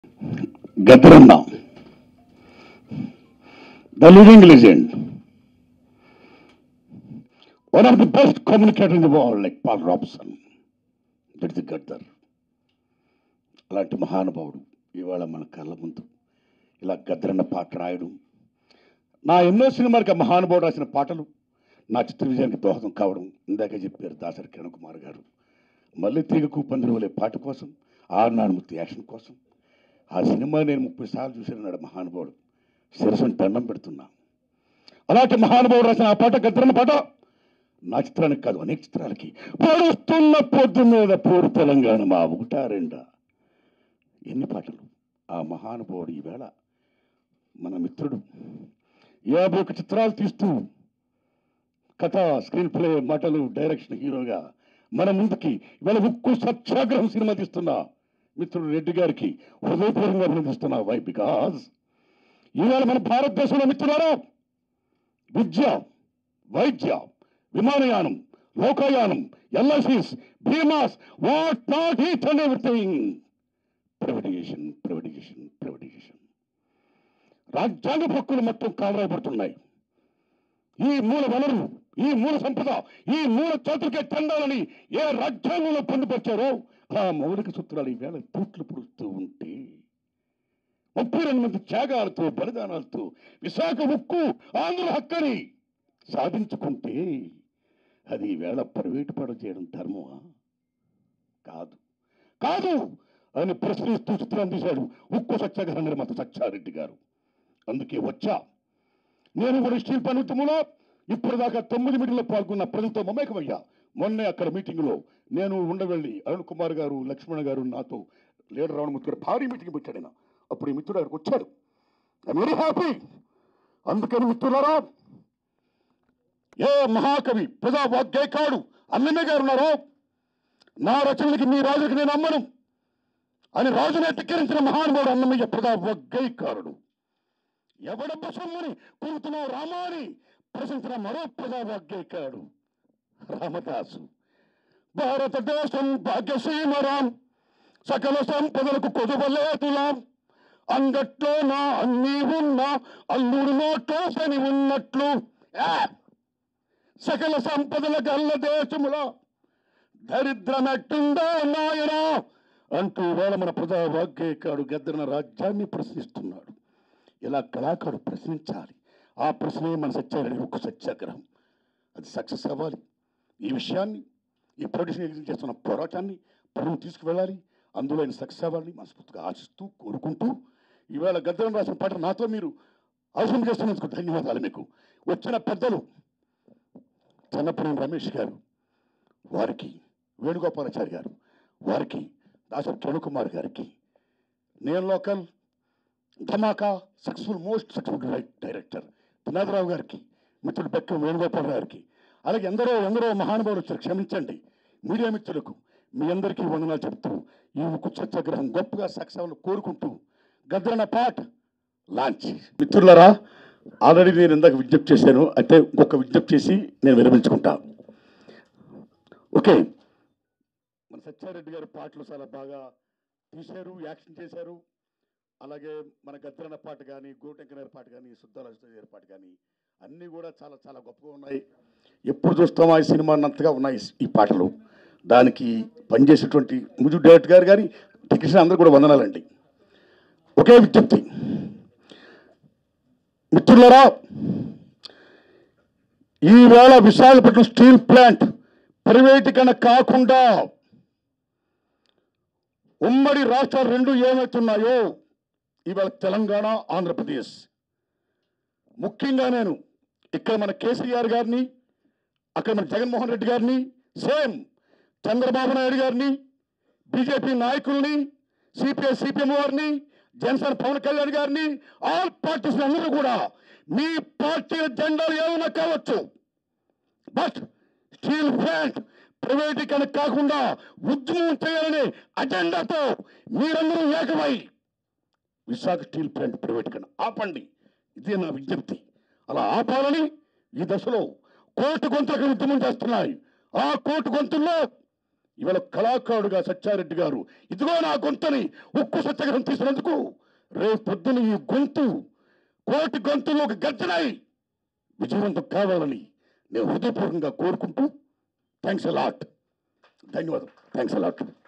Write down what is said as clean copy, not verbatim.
Gadranna, the living legend, one of the best communicators in the world, like Paul Robson. That's the Gadar. అలాంటి మహానుభావుడు ఇవాళ మన కళ్ళ ముందు ఇలా గద్రన్న పాట రాయడం, నా ఎన్నో సినిమాలకి మహానుభావుడు రాసిన పాటలు నా చిత్ర విజయానికి దోహదం కావడం. ఇందాకే చెప్పారు దాసరి కిరణ్ కుమార్ గారు, మళ్ళీ తీగకు పందిరువలే పాట కోసం, ఆర్నాడుమూర్తి యాక్షన్ కోసం ఆ సినిమా నేను 30 సార్లు చూసాను. మహానుభావుడు శిరస్సును దండం పెడుతున్నా. అలాంటి మహానుభావుడు రాసిన ఆ పాట, గద్రన్న పాట, నా చిత్రానికి కాదు అనేక చిత్రాలకి. పొడుస్తున్న పొద్దు మీద పోరు తెలంగాణ మా ఒకటా రెండా, ఎన్ని పాటలు. ఆ మహానుభావుడు ఈవేళ మన మిత్రుడు 51 చిత్రాలు తీస్తూ కథ, స్క్రీన్ ప్లే, మాటలు, డైరెక్షన్, హీరోగా మన ముందుకి ఇవాళ ఉక్కు సత్యాగ్రహం సినిమా తీస్తున్నా మిత్రుడు రెడ్డి గారికి హృదయపూర్వకంగా అభినందిస్తున్నా. వై? బికాజ్ ఈవేళ మన భారతదేశంలో మిత్రులారా విద్య, వైద్య, విమానయానం, లోకయానం, ఎల్ఐసీస్, బీమాస్, what not, each and everything privatisation, privatisation, privatisation. రాజ్యాంగ హక్కులు మొత్తం కావరాయబడుతున్నాయి. ఈ మూల వనరు, ఈ మూల సంపద, ఈ మూల చేతులకే చెందాలని ఏ రాజ్యాంగంలో పొందుపరిచారో ఆ మౌలిక సూత్రాలు ఈవేళ తూట్లు పుడుస్తూ ఉంటే 32 మంది త్యాగాలతో, బలిదానాలతో విశాఖ ఉక్కు ఆంధ్ర హక్కని సాధించుకుంటే అది ఈవేళ ప్రైవేటు పడ చేయడం ధర్మమా? కాదు, కాదు అని ప్రశ్నిస్తూ చిత్రం తీశాడు ఉక్కు సత్యాగ్రహ నిర్మాత సత్యారెడ్డి గారు. అందుకే వచ్చా నేను కూడా స్టీల్ పని ఉద్యమంలో ఇప్పటిదాకా 9 మీటింగ్లో పాల్గొన్న ప్రజలతో మమేకమయ్యా. మొన్నే అక్కడ మీటింగ్లో నేను ఉండవెళ్ళి అరుణ్ కుమార్ గారు, లక్ష్మణ గారు, నాతో లీడర్ రావణమూర్తి గారు భారీ మీటింగ్ పెట్టాడు ఆయన. అప్పుడు ఈ మిత్రుడు అక్కడికి వచ్చాడు. I very happy. అందుకని మిత్రులారా, ఏ మహాకవి, ప్రజా వాగ్గేయకారుడు అన్నయ్య గారు ఉన్నారో, నా రచనలకి మీ రాజులకి నేను అమ్మను అని రాజునే ధిక్కరించిన మహానుభావుడు అన్నమయ్య ప్రజా వాగ్గేయకారుడు. ఎవడబ్బ సొమ్ముని కొడుతున్నావు రామా అని ప్రశంసిన మరో ప్రజా వాగ్గేయకారుడు రామదాసు. భారతదేశం భాగ్యసీమరాం, సకల సంపదలకు కొదువలేదులాం, అంగట్లో నా అన్నీ ఉన్నా అల్లుడు నోట్లో శని ఉన్నట్లు, సకల సంపదల గల్ల దేశములో దరిద్రమెట్టుందో నాయనా అంటూ వేళ మన ప్రజా వాగ్గేయకారుడు గద్రన్న రాజ్యాన్ని ప్రశ్నిస్తున్నాడు. ఇలా కళాకారుడు ప్రశ్నించాలి. ఆ ప్రశ్నే మన సత్యారెడ్డి ఉక్కు సత్యాగ్రహం. అది సక్సెస్ అవ్వాలి. ఈ విషయాన్ని, ఈ ప్రొడ్యూషన్ ఏజెన్సీ చేస్తున్న పోరాటాన్ని పరువు తీసుకువెళ్ళాలి. అందులో ఆయన సక్సెస్ అవ్వాలని మనస్ఫూర్తిగా ఆశిస్తూ, కోరుకుంటూ, ఈవేళ గద్రన్న రాసిన పాట నాతో మీరు అవసరం చేస్తున్నందుకు ధన్యవాదాలు. మీకు వచ్చిన పెద్దలు చెన్నపనేని రమేష్ గారు, వారికి వేణుగోపాలాచారి గారు, వారికి దాసరి కిరణ్ కుమార్ గారికి, నేను local Dhamaka successful, most successful director Vinadarao గారికి, మిత్రుడు బెక్కం వేణుగోపాల్ గారికి, అలాగే ఎందరో మహానుభావులు వచ్చారు. క్షమించండి. మీడియా మిత్రులకు మీ అందరికీ వందనాలు చెప్తూ ఈ ఉక్కు సత్యాగ్రహం గొప్పగా సక్సెస్ అవ్వాలని కోరుకుంటూ గద్రన్న పాట లాంచ్. మిత్రులారా, ఆల్రెడీ నేను ఇందాక విజ్ఞప్తి చేశాను, అయితే ఇంకొక విజ్ఞప్తి చేసి నేను విరమించుకుంటా. ఓకే, మన సత్యారెడ్డి గారి పాటలు చాలా బాగా తీశారు, యాక్షన్ చేశారు. అలాగే మన గద్రన్న పాట కానీ, గోటెంక గారి పాట కానీ, సుద్దారాజు గారి పాట కానీ అన్నీ కూడా చాలా చాలా గొప్పగా ఉన్నాయి. ఎప్పుడు చూస్తామో ఈ సినిమా అన్నంతగా ఉన్నాయి ఈ పాటలు. దానికి పనిచేసేటువంటి మ్యూజిక్ డైరెక్టర్ గారు కానీ, టెక్నీషియన్ అందరూ కూడా వందనాలండి. ఒకే విజ్ఞప్తి మిత్రులారా, ఈవేళ విశాఖపట్నం స్టీల్ ప్లాంట్ ప్రైవేటీకరణ కాకుండా ఉమ్మడి రాష్ట్రాలు రెండు ఏమవుతున్నాయో, ఇవాళ తెలంగాణ, ఆంధ్రప్రదేశ్, ముఖ్యంగా నేను ఇక్కడ మన కేసీఆర్ గారిని, అక్కడ మన జగన్మోహన్ రెడ్డి గారిని, సేమ్ చంద్రబాబు నాయుడు గారిని, బీజేపీ నాయకుల్ని, సిపిఐ సిపిఎం వారిని, జనసేన పవన్ కళ్యాణ్ గారిని, ఆల్ పార్టీస్ అందరూ కూడా మీ పార్టీల జెండాలు ఏమైనా కావచ్చు, బట్ స్టీల్ ప్లాంట్ ప్రైవేటీకరణ కాకుండా ఉద్యమం చేయాలనే అజెండాతో మీరందరూ ఏకమై విశాఖ స్టీల్ ప్లాంట్ ప్రైవేటీకరణ ఆపండి. ఇదే నా విజ్ఞప్తి. అలా ఆపాలని ఈ దశలో కోర్టు గొంతులకు ఉద్యమం చేస్తున్నాయి. ఆ కోర్టు గొంతుల్లో ఇవాళ కళాకారుడుగా సత్యారెడ్డి గారు ఇదిగో నా గొంతుని ఉక్కు సత్యాగ్రహం తీసినందుకు రేపు పొద్దున ఈ గొంతు కోటి గొంతులు ఒక గర్జనై విజయవంతం కావాలని నేను హృదయపూర్వకంగా కోరుకుంటూ థ్యాంక్స్ అలాట్. ధన్యవాదం. Thanks allot.